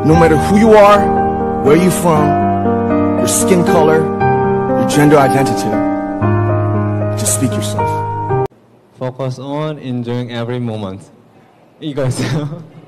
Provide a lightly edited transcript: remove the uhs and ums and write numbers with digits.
No matter who you are, where you're from, your skin color, your gender identity, just speak yourself. Focus on enjoying every moment. 이거였어요.